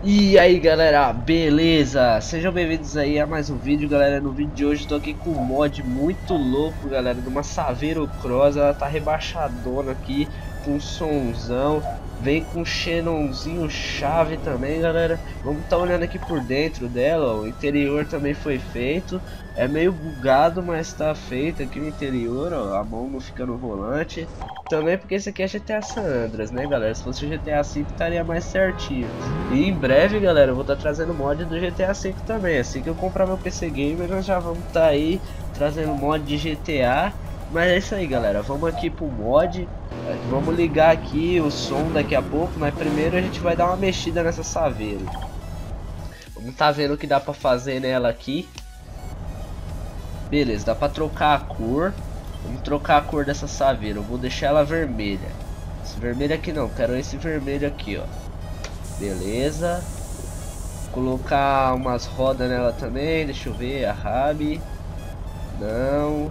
E aí galera, beleza? Sejam bem-vindos aí a mais um vídeo, galera. No vídeo de hoje eu tô aqui com um mod muito louco, galera, de uma Saveiro Cross. Ela tá rebaixadona aqui, com um sonzão. Vem com um xenonzinho chave também, galera. Vamos tá olhando aqui por dentro dela, ó. O interior também foi feito. É meio bugado, mas tá feito aqui no interior, ó. A mão não fica no volante. Também porque esse aqui é GTA San Andreas, né, galera? Se fosse o GTA V estaria mais certinho. E em breve, galera, eu vou estar trazendo mod do GTA V também. Assim que eu comprar meu PC Gamer, nós já vamos estar aí trazendo mod de GTA. Mas é isso aí, galera. Vamos aqui pro mod. Vamos ligar aqui o som daqui a pouco. Mas primeiro a gente vai dar uma mexida nessa Saveiro. Vamos tá vendo o que dá pra fazer nela aqui. Beleza, dá pra trocar a cor. Vamos trocar a cor dessa Saveiro. Eu vou deixar ela vermelha. Esse vermelho aqui não, quero esse vermelho aqui, ó. Beleza. Colocar umas rodas nela também. Deixa eu ver, a RAB. Não.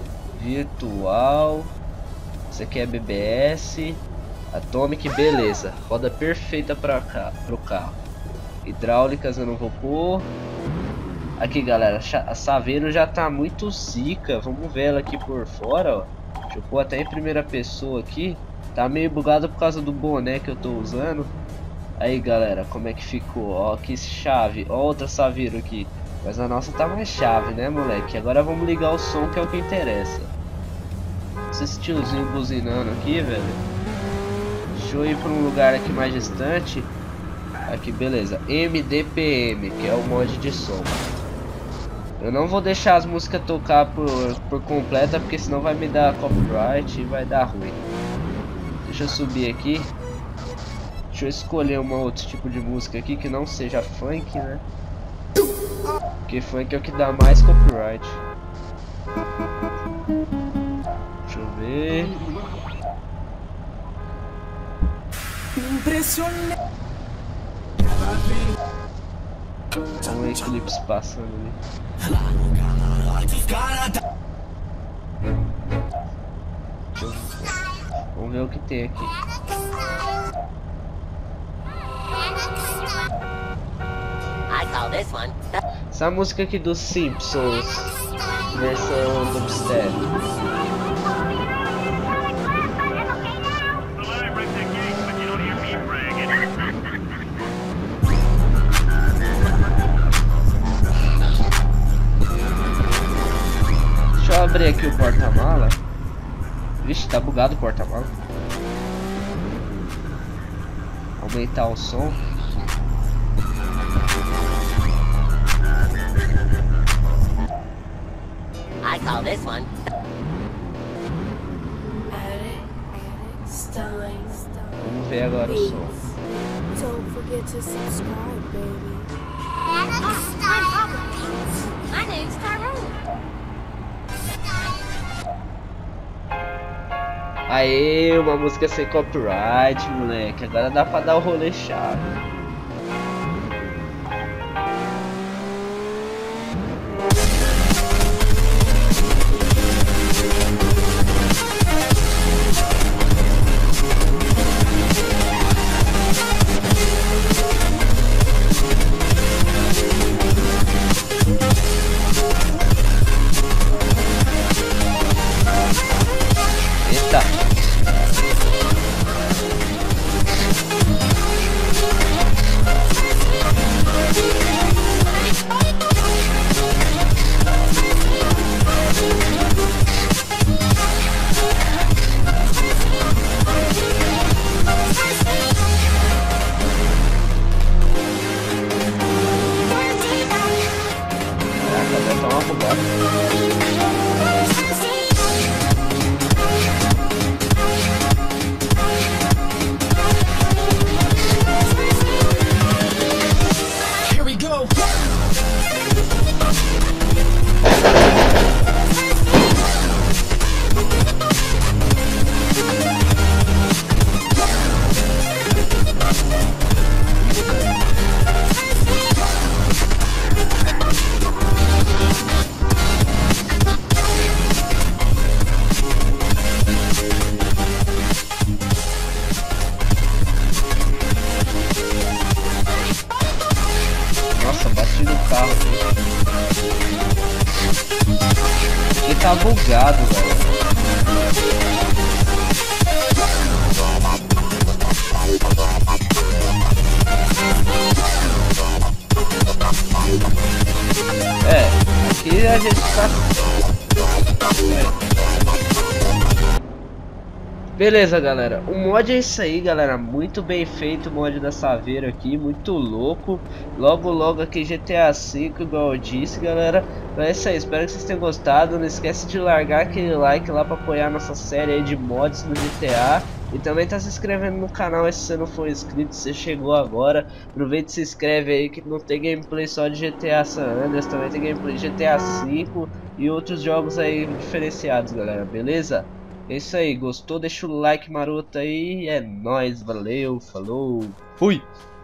Virtual. Isso aqui é BBS. Atomic, beleza. Roda perfeita pra cá, pro carro. Hidráulicas eu não vou pôr. Aqui, galera, a Saveiro já tá muito zica. Vamos ver ela aqui por fora, ó. Deixa eu pôr até em primeira pessoa aqui. Tá meio bugado por causa do boné que eu tô usando. Aí, galera, como é que ficou? Ó, que chave. Ó, outra Saveiro aqui. Mas a nossa tá mais chave, né, moleque? Agora vamos ligar o som, que é o que interessa. Esse tiozinho buzinando aqui, velho. Deixa eu ir pra um lugar aqui mais distante. Aqui, beleza. MDPM, que é o mod de som. Eu não vou deixar as músicas tocar por completa, porque senão vai me dar copyright e vai dar ruim. Deixa eu subir aqui. Deixa eu escolher um outro tipo de música aqui que não seja funk, né? Porque funk é o que dá mais copyright. Deixa eu ver. Impressionante. Olha o Eclipse passando ali. Vamos ver o que tem aqui. Essa música aqui dos Simpsons, versão dubstep. Deixa eu abrir aqui o porta-mala. Vixe, tá bugado o porta-mala. Aumentar o som. I call this one. Vamos ver agora o som. Don't forget to subscribe, baby. My name's Tyrone. Aê, uma música sem copyright, moleque. Agora dá pra dar o rolê chave. Eita. carro. Ele tá bugado, velho. Aqui a gente tá... Beleza, galera, o mod é isso aí, galera, muito bem feito o mod da Saveiro aqui, muito louco. Logo logo aqui GTA V, igual eu disse, galera. Então é isso aí, espero que vocês tenham gostado. Não esquece de largar aquele like lá pra apoiar nossa série aí de mods no GTA. E também tá se inscrevendo no canal se você não for inscrito, se você chegou agora. Aproveita e se inscreve aí que não tem gameplay só de GTA San Andreas, também tem gameplay de GTA V e outros jogos aí diferenciados, galera, beleza? É isso aí, gostou? Deixa o like maroto aí, é nóis, valeu, falou, fui!